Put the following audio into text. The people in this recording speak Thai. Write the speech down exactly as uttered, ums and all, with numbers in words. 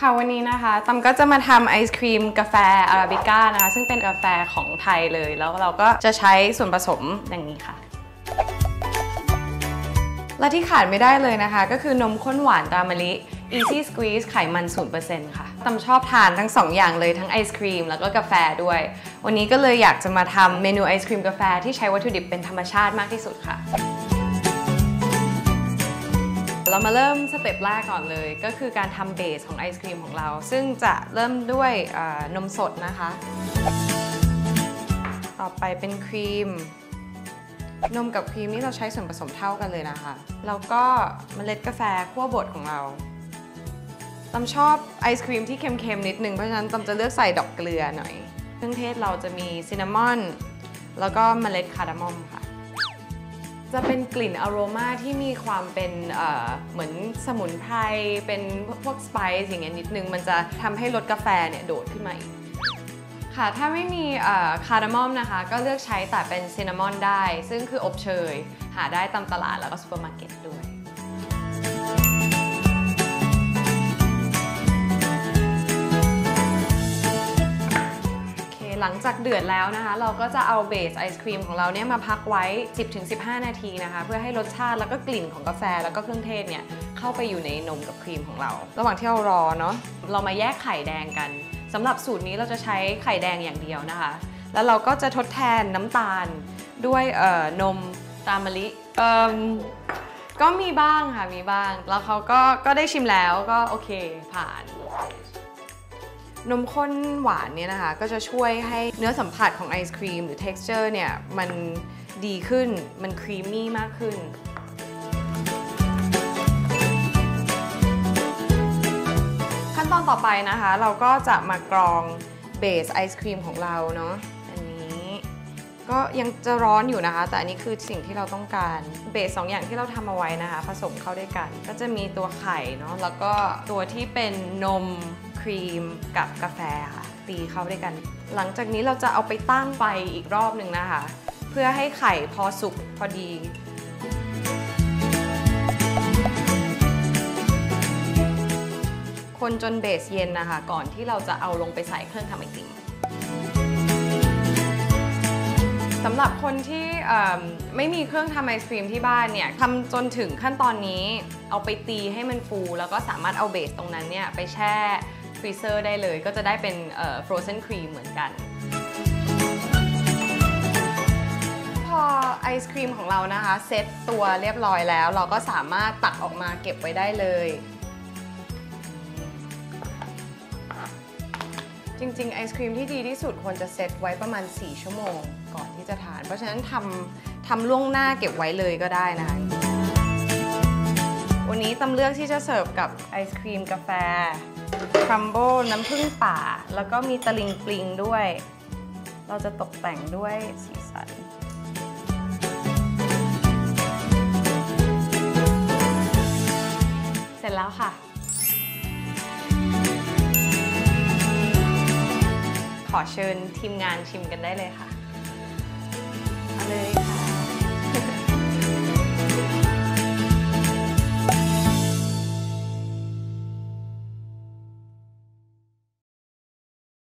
ค่ะวันนี้นะคะตำก็จะมาทำไอศครีมกาแฟอาราบิก้านะคะซึ่งเป็นกาแฟของไทยเลยแล้วเราก็จะใช้ส่วนผสมอย่างนี้ค่ะและที่ขาดไม่ได้เลยนะคะก็คือนมข้นหวานตรามะลิ Easy Squeeze ไขมัน ศูนย์เปอร์เซ็นต์ ค่ะตำชอบทานทั้งสองอย่างเลยทั้งไอศครีมแล้วก็กาแฟด้วยวันนี้ก็เลยอยากจะมาทำเมนูไอศครีมกาแฟที่ใช้วัตถุดิบเป็นธรรมชาติมากที่สุดค่ะเรามาเริ่มสเต็ปแรกก่อนเลยก็คือการทำเบสของไอศครีมของเราซึ่งจะเริ่มด้วยนมสดนะคะต่อไปเป็นครีมนมกับครีมนี่เราใช้ส่วนผสมเท่ากันเลยนะคะแล้วก็เมล็ดกาแฟคั่วบดของเราตำชอบไอศครีมที่เค็มๆนิดนึงเพราะฉะนั้นตำจะเลือกใส่ดอกเกลือหน่อยเครื่องเทศเราจะมีซินนามอนแล้วก็เมล็ดคาร์ดามอมค่ะจะเป็นกลิ่นอโรมาที่มีความเป็น เอ่อ เหมือนสมุนไพรเป็นพวกสไปซ์อย่างเงี้ยนิดนึงมันจะทำให้รสกาแฟเนี่ยโดดขึ้นมาอีกค่ะถ้าไม่มีคาร์ดามอมนะคะก็เลือกใช้แต่เป็นซินนามอนได้ซึ่งคืออบเชยหาได้ตามตลาดแล้วก็ซูเปอร์มาร์เก็ตด้วยหลังจากเดือดแล้วนะคะเราก็จะเอาเบสไอศครีมของเราเนี่ยมาพักไว้ สิบถึงสิบห้า นาทีนะคะเพื่อให้รสชาติแล้วก็กลิ่นของกาแฟแล้วก็เครื่องเทศเนี่ยเข้าไปอยู่ในนมกับครีมของเราระหว่างที่เรารอเนาะเรามาแยกไข่แดงกันสำหรับสูตรนี้เราจะใช้ไข่แดงอย่างเดียวนะคะแล้วเราก็จะทดแทนน้ำตาลด้วยเอ่อนมตรามะลิเอ่อก็มีบ้างค่ะมีบ้างแล้วเขาก็ก็ได้ชิมแล้วก็โอเคผ่านนมข้นหวานเนี่ยนะคะก็จะช่วยให้เนื้อสัมผัสของไอศครีมหรือ texture เนี่ยมันดีขึ้นมันครีมมี่มากขึ้นขั้นตอนต่อไปนะคะเราก็จะมากรองเบสไอศครีมของเราเนาะอันนี้ก็ยังจะร้อนอยู่นะคะแต่อันนี้คือสิ่งที่เราต้องการเบสสองอย่างที่เราทำเอาไว้นะคะผสมเข้าด้วยกันก็จะมีตัวไข่เนาะแล้วก็ตัวที่เป็นนมครีมกับกาแฟค่ะตีเข้าด้วยกันหลังจากนี้เราจะเอาไปตั้งไฟอีกรอบหนึ่งนะคะเพื่อให้ไข่พอสุกพอดีคนจนเบสเย็นนะคะก่อนที่เราจะเอาลงไปใส่เครื่องทำไอติมสำหรับคนที่ไม่มีเครื่องทำไอศครีมที่บ้านเนี่ยทำจนถึงขั้นตอนนี้เอาไปตีให้มันฟูแล้วก็สามารถเอาเบสตรงนั้นเนี่ยไปแช่ฟรีเซอร์ได้เลยก็จะได้เป็นฟรอเซนครีมเหมือนกันพอไอศครีมของเรานะคะเซ็ตตัวเรียบร้อยแล้วเราก็สามารถตักออกมาเก็บไว้ได้เลยจริงๆไอศครีมที่ดีที่สุดควรจะเซตไว้ประมาณสี่ชั่วโมงก่อนที่จะทานเพราะฉะนั้นทำทำล่วงหน้าเก็บไว้เลยก็ได้นะคะวันนี้ตำเลือกที่จะเสิร์ฟกับไอศครีมกาแฟครัมโบน้ำผึ้งป่าแล้วก็มีตะลิงปลิงด้วยเราจะตกแต่งด้วยสีสันเสร็จแล้วค่ะขอเชิญทีมงานชิมกันได้เลยค่ะเอาเลย